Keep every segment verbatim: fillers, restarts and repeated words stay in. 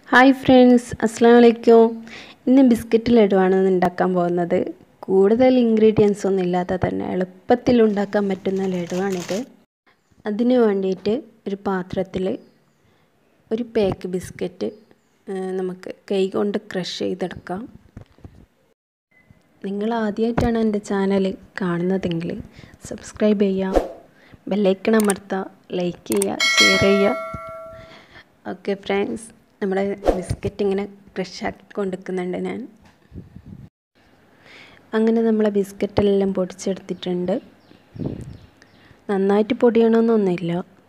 Hi friends, അസ്സലാമു അലൈക്കും. ഇന്ന് ബിസ്ക്കറ്റ് ലഡുവാണ് ഉണ്ടാക്കാൻ പോകുന്നത്. കൂടുതൽ ഇൻഗ്രീഡിയൻസ് ഒന്നും ഇല്ലാതെ തന്നെ എളുപ്പത്തിൽ ഉണ്ടാക്കാൻ പറ്റുന്ന ലഡുവാണിത്. അതിന് വേണ്ടിയിട്ട് ഒരു പാത്രത്തിൽ ഒരു പാക്ക് ബിസ്ക്കറ്റ് നമുക്ക് കൈ കൊണ്ട് ക്രഷ് ചെയ്തെടുക്കാം. നിങ്ങൾ ആദ്യമായിട്ടാണ് എൻ്റെ ചാനൽ കാണുന്നതെങ്കിൽ സബ്സ്ക്രൈബ് ചെയ്യുക, ബെല്ലൈക്കൺ അമർത്തുക, ലൈക്ക് ചെയ്യുക, ഷെയർ ചെയ്യുക. ഓക്കെ ഫ്രണ്ട്സ്, നമ്മുടെ ബിസ്ക്കറ്റ് ഇങ്ങനെ ക്രഷ് ആക്കി കൊണ്ടിരിക്കുന്നുണ്ട് ഞാൻ. അങ്ങനെ നമ്മളെ ബിസ്ക്കറ്റെല്ലാം പൊടിച്ചെടുത്തിട്ടുണ്ട്. നന്നായിട്ട് പൊടിയണമെന്നൊന്നുമില്ല.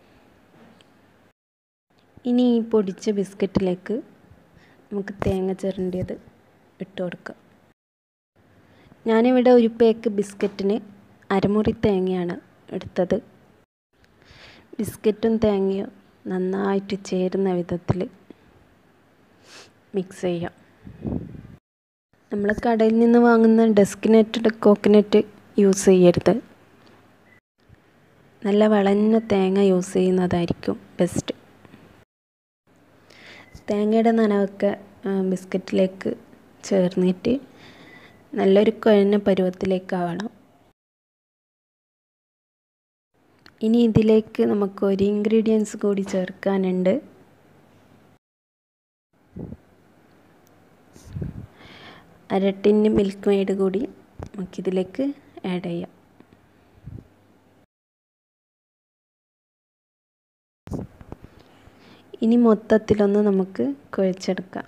ഇനി ഈ പൊടിച്ച ബിസ്ക്കറ്റിലേക്ക് നമുക്ക് തേങ്ങ ചിരണ്ടിയത് ഇട്ട് കൊടുക്കാം. ഞാനിവിടെ ഒരു പാക്ക് ബിസ്ക്കറ്റിന് അരമുറി തേങ്ങയാണ് എടുത്തത്. ബിസ്ക്കറ്റും തേങ്ങയും നന്നായിട്ട് ചേരുന്ന വിധത്തിൽ മിക്സ് ചെയ്യാം. നമ്മൾ കടയിൽ നിന്ന് വാങ്ങുന്ന ഡെസ്കിനറ്റ് കോക്കനട്ട് യൂസ് ചെയ്യരുത്. നല്ല വളഞ്ഞ തേങ്ങ യൂസ് ചെയ്യുന്നതായിരിക്കും ബെസ്റ്റ്. തേങ്ങയുടെ നനവൊക്കെ ബിസ്ക്കറ്റിലേക്ക് ചേർന്നിട്ട് നല്ലൊരു കുഴഞ്ഞ പരുവത്തിലേക്കാവണം. ഇനി ഇതിലേക്ക് നമുക്ക് ഒരു ഇൻഗ്രീഡിയൻസ് കൂടി ചേർക്കാനുണ്ട്. അര ടിന്ന് മിൽക്ക് മെയ്ഡ് കൂടി നമുക്കിതിലേക്ക് ആഡ് ചെയ്യാം. ഇനി മൊത്തത്തിലൊന്ന് നമുക്ക് കുഴച്ചെടുക്കാം.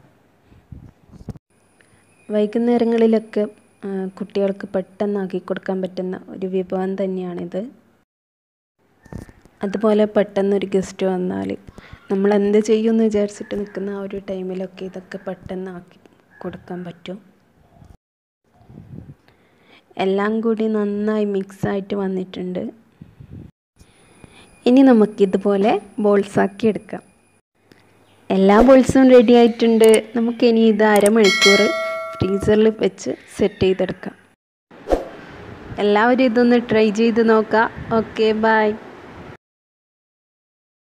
വൈകുന്നേരങ്ങളിലൊക്കെ കുട്ടികൾക്ക് പെട്ടെന്നാക്കി കൊടുക്കാൻ പറ്റുന്ന ഒരു വിഭവം തന്നെയാണിത്. അതുപോലെ പെട്ടെന്നൊരു ഗസ്റ്റ് വന്നാൽ നമ്മൾ എന്ത് ചെയ്യുമെന്ന് വിചാരിച്ചിട്ട് നിൽക്കുന്ന ആ ഒരു ടൈമിലൊക്കെ ഇതൊക്കെ പെട്ടെന്ന് ആക്കി കൊടുക്കാൻ പറ്റും. എല്ലാം കൂടി നന്നായി മിക്സായിട്ട് വന്നിട്ടുണ്ട്. ഇനി നമുക്കിതുപോലെ ബോൾസാക്കി എടുക്കാം. എല്ലാ ബോൾസും റെഡി ആയിട്ടുണ്ട്. നമുക്കിനി ഇത് അരമണിക്കൂർ ഫ്രീസറിൽ വെച്ച് സെറ്റ് ചെയ്തെടുക്കാം. എല്ലാവരും ഇതൊന്ന് ട്രൈ ചെയ്ത് നോക്കാം. Okay, by.